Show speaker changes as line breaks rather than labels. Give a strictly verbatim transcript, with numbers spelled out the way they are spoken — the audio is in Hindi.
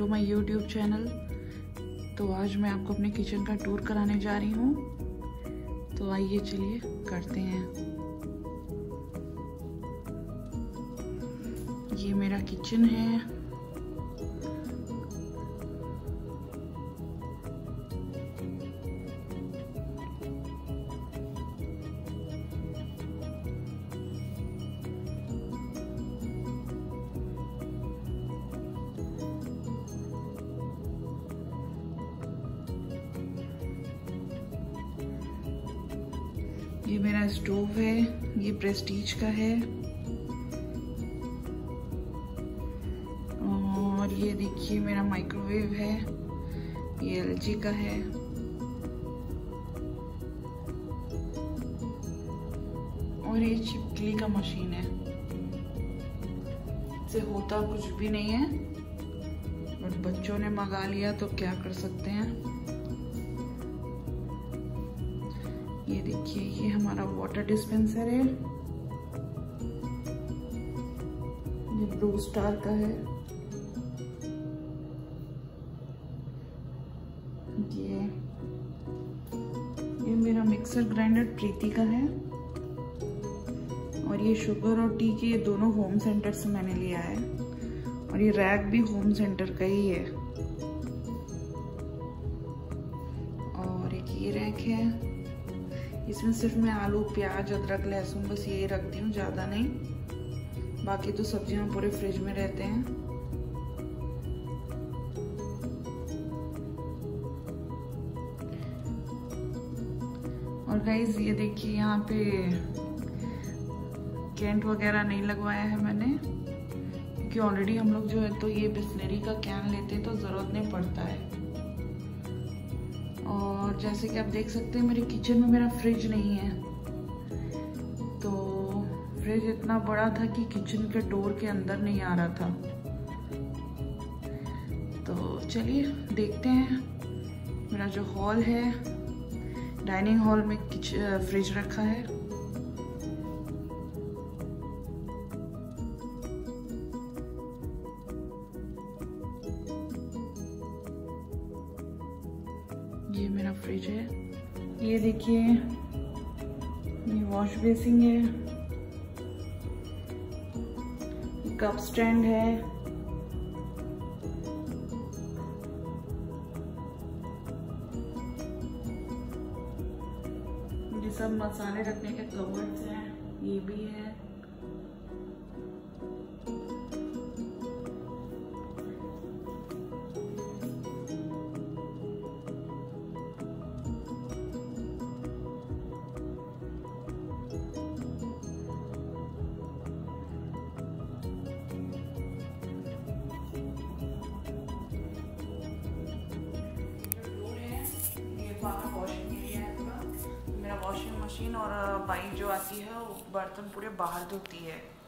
To my YouTube channel. तो आज मैं आपको अपने किचन का टूर कराने जा रही हूँ। तो आइए चलिए करते हैं। ये मेरा किचन है। ये मेरा स्टोव है, ये प्रेस्टीज का है। और ये देखिए मेरा माइक्रोवेव है, ये एलजी का है। और ये चिपकली का मशीन है। इससे होता कुछ भी नहीं है, बट बच्चों ने मंगा लिया तो क्या कर सकते हैं। ये देखिए ये हमारा वाटर डिस्पेंसर है, ये ब्लू स्टार का है। ये ये मेरा मिक्सर ग्राइंडर प्रीति का है। और ये शुगर और टी के दोनों होम सेंटर से मैंने लिया है। और ये रैक भी होम सेंटर का ही है। और एक ये रैक है, इसमें सिर्फ मैं आलू प्याज अदरक लहसुन बस यही रखती हूँ, ज़्यादा नहीं। बाकी तो सब्जियां पूरे फ्रिज में रहते हैं। और गाइस ये देखिए यहाँ पे कैंट वगैरह नहीं लगवाया है मैंने, क्योंकि ऑलरेडी हम लोग जो है तो ये बिस्लरी का कैन लेते हैं तो ज़रूरत नहीं पड़ता है। और जैसे कि आप देख सकते हैं मेरे किचन में मेरा फ्रिज नहीं है। तो फ्रिज इतना बड़ा था कि किचन के डोर के अंदर नहीं आ रहा था। तो चलिए देखते हैं। मेरा जो हॉल है, डाइनिंग हॉल में फ्रिज रखा है। ये मेरा फ्रिज है। ये देखिए ये वॉश बेसिन है, ये कप स्टैंड है। ये सब मसाले रखने के कवर्ड्स हैं, ये भी है। बाहर वॉशिंग एरिया है पूरा। मेरा वॉशिंग मशीन और बाई जो आती है वो बर्तन पूरे बाहर धोती है।